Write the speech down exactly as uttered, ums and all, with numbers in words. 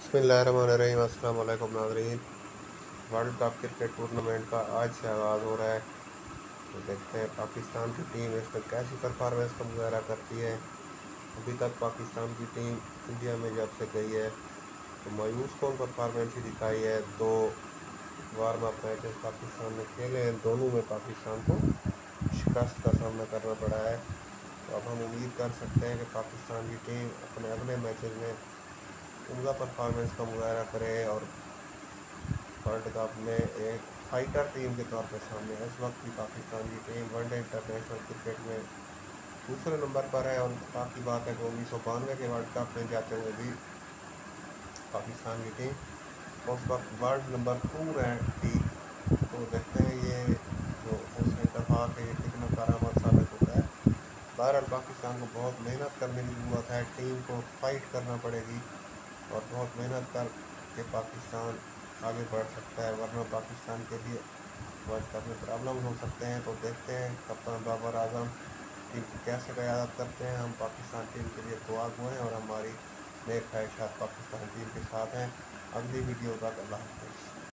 बिस्मिल्लाहिर्रहमानिर्रहीम। अस्सलाम वालेकुम नाज़रीन। वर्ल्ड कप क्रिकेट टूर्नामेंट का आज से आगाज़ हो रहा है, तो देखते हैं पाकिस्तान की टीम इसमें कैसी परफॉर्मेंस का मुजाहरा करती है। अभी तक पाकिस्तान की टीम इंडिया में जब से गई है तो मायूस कौन परफॉर्मेंस ही दिखाई है। दो वार्म अप मैचेस पाकिस्तान ने खेले हैं, दोनों में पाकिस्तान को शिकस्त का सामना करना पड़ा है। तो अब हम उम्मीद कर सकते हैं कि पाकिस्तान की टीम अपने अगले मैचेस में उम्दा परफॉर्मेंस का मुजाहरा करे और वर्ल्ड कप में एक फाइटर टीम के तौर पर सामने है। इस वक्त की पाकिस्तान की टीम वनडे इंटरनेशनल क्रिकेट में दूसरे नंबर पर है और इत्तेफाक की बात है कि उन्नीस सौ बानवे के वर्ल्ड कप में जाते हुए भी पाकिस्तान की टीम उस वक्त वर्ल्ड नंबर टू रैंक थी। तो देखते हैं ये जो उस इत्तेफाक है ये कितना कारामद साबित होता है। बहरहाल पाकिस्तान को बहुत मेहनत करने की ज़रूरत है, टीम को फाइट करना पड़ेगी और बहुत मेहनत कर के पाकिस्तान आगे बढ़ सकता है, वरना पाकिस्तान के लिए वर्ल्ड कप में प्रॉब्लम हो सकते हैं। तो देखते हैं कप्तान बाबर आजम टीम की कैसे क़यादत करते हैं। हम पाकिस्तान टीम के लिए दुआ गो हैं और हमारी नेक ख्वाहिशात पाकिस्तान टीम के साथ हैं। अगली वीडियो तक अल्लाह हाफ़िज़।